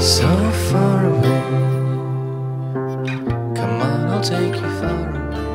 so far away. Come on, I'll take you far away.